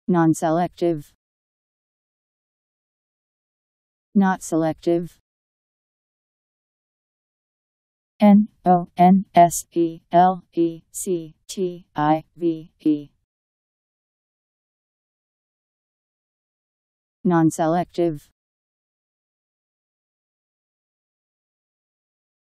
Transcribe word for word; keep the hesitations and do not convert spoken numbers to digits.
Non-selective. Not selective. N O N S E L E C T I V E. Non-selective.